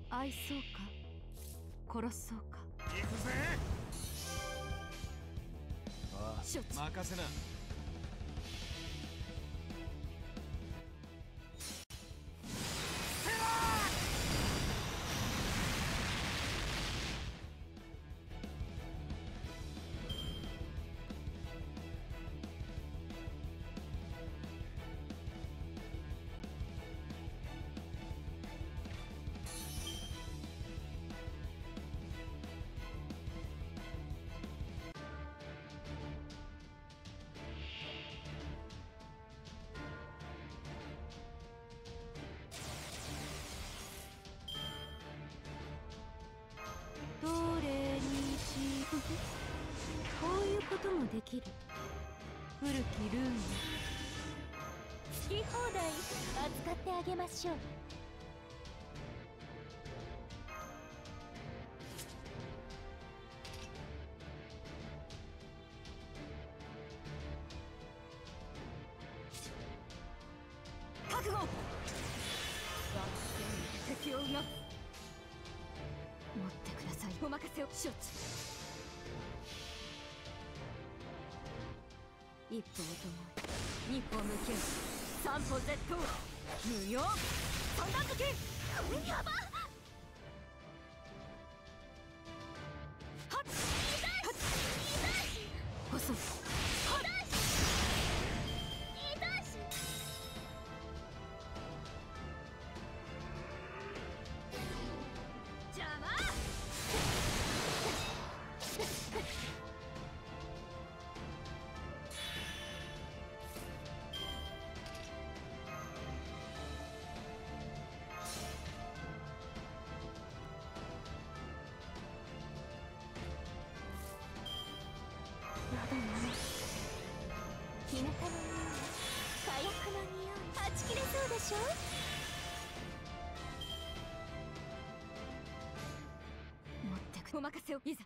愛そうか殺そうか。 行くぜ。ああ、 承知。 任せな。 どれにしこういうこともできる。古きルーン。 好き放題扱ってあげましょう。 覚悟。敵をうまく持ってください。お任せを。承知。一歩を共に二歩向け三歩絶倒無用三段突き。やばっ。はっ細っ。邪魔。 日向の匂い、火薬の匂い、はち切れそうでしょ。 持ってく。お任せを。いざ。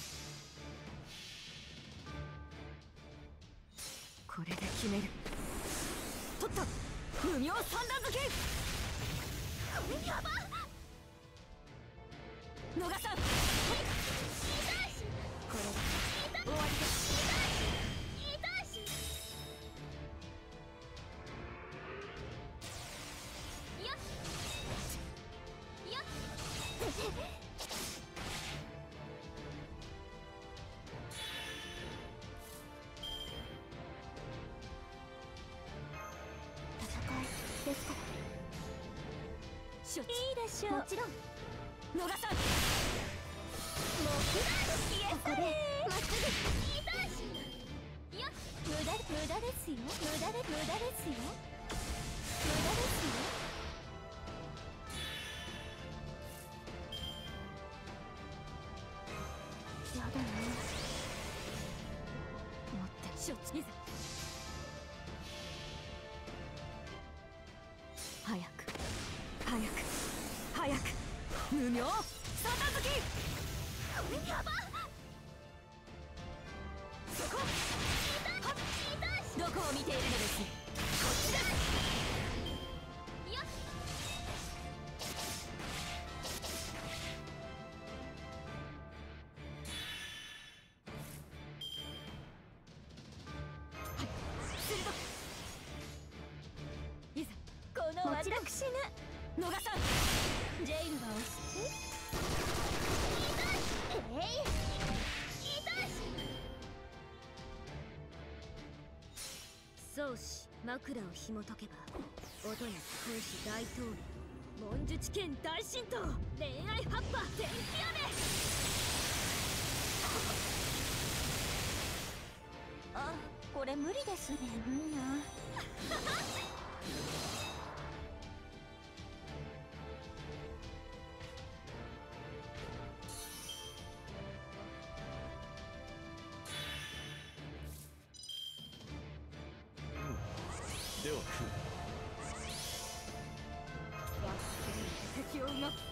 これで決める。取った。無名三段突き。やばっ。逃さん。これで終わりです。 戦いですから。 承知。 いいでしょう。もちろん。 逃さん。 もう消え去れ。まっすぐ。無駄ですよ。無駄ですよ。無駄ですよ。やだね。 持って承知。いざ。早く早く無名三段突き。やばっ。そこ。どこを見ているのです。こっちだ。鋭く。いざ。 このもちろん私が逃さん。 ジェイルはお知って宗師枕を紐解けば音に君主大統領文術剣大神道恋愛葉っぱ天気雨。 あ、これ無理ですね。無理な。 では敵をうまく。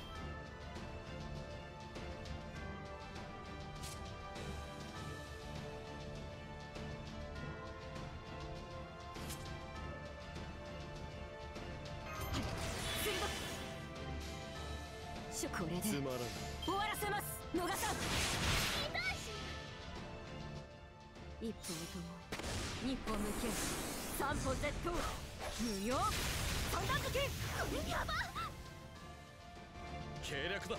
これでつまらん。 終わらせます。逃さん。一歩とも二歩向け三歩絶倒無用三段抜き。やば計略だ。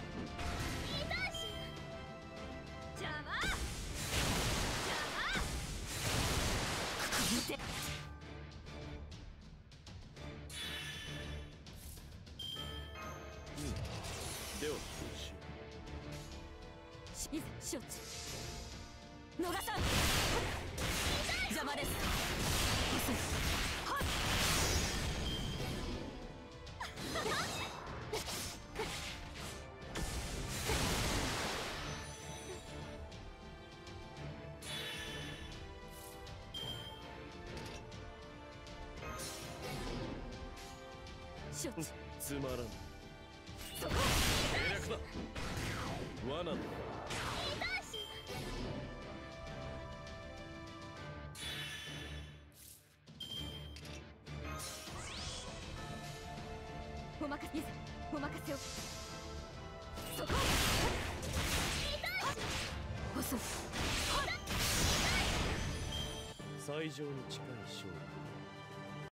邪魔邪魔見てではいざ承知。逃さん。邪魔です。はっ承知。 つまらん。 そこ計略だ。罠だ。 お任せ。お任せを。そこ遅い。 最上に近い勝利。